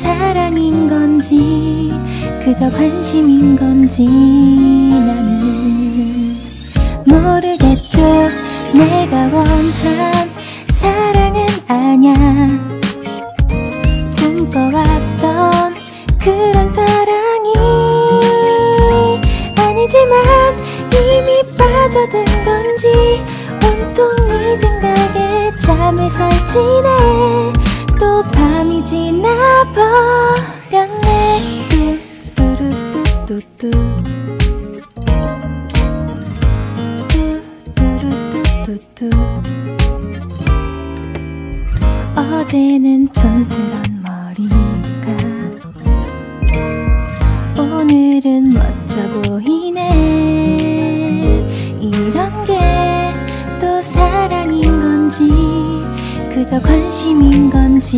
사랑인 건지 그저 관심인 건지 나는 모르겠죠. 내가 원한 사랑은 아냐. 꿈꿔왔던 그런 사랑이 아니지만 이미 빠져든 건지 온통 네 생각에 잠을 설치네. 또 밤이 지나버렸네. 뚜뚜루뚜뚜뚜 뚜뚜루뚜뚜뚜. 어제는 촌스런 머리가 오늘은 멋져 보이네. 이런 게 또 사랑인 건지 그저 관심인 건지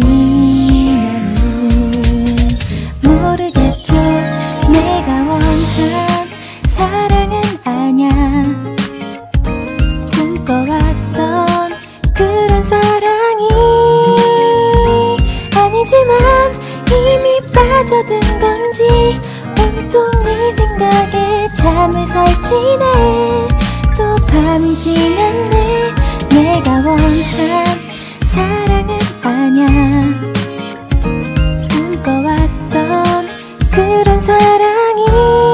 나는 모르겠죠. 내가 원한 사랑은 아냐. 꿈꿔왔던 그런 사랑이 아니지만 이미 빠져든 건지 온통 네 생각에 잠을 설치네. 또 밤이 지났네. 내가 원한 사랑은 아냐. 꿈꿔왔던 그런 사랑이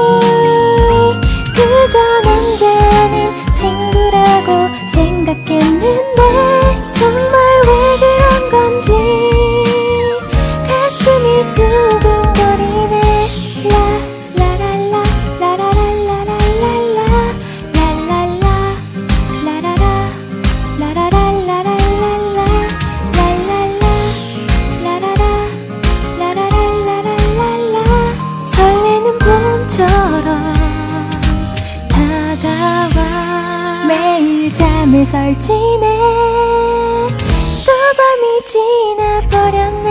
그저 언제는 친구라고 생각했는데 정말 왜 그런 건지 가슴이 두근거리네. 라라랄라 라라랄라랄라 랄랄라 라라라 라라랄라랄라 랄랄라 라라라 라라랄라랄라. 설레는 봄처럼 다가와 매일 잠을 설치네. 또 밤이 지나버렸네.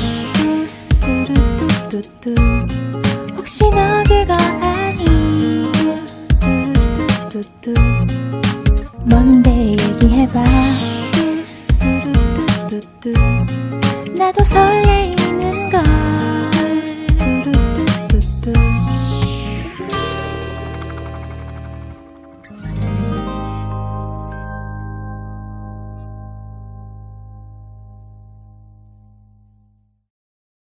뚜뚜루뚜뚜뚜. 혹시 너 그거 아니? 뚜뚜루뚜뚜뚜. 뭔데 얘기해봐. 뚜뚜루뚜뚜뚜. 나도 설레.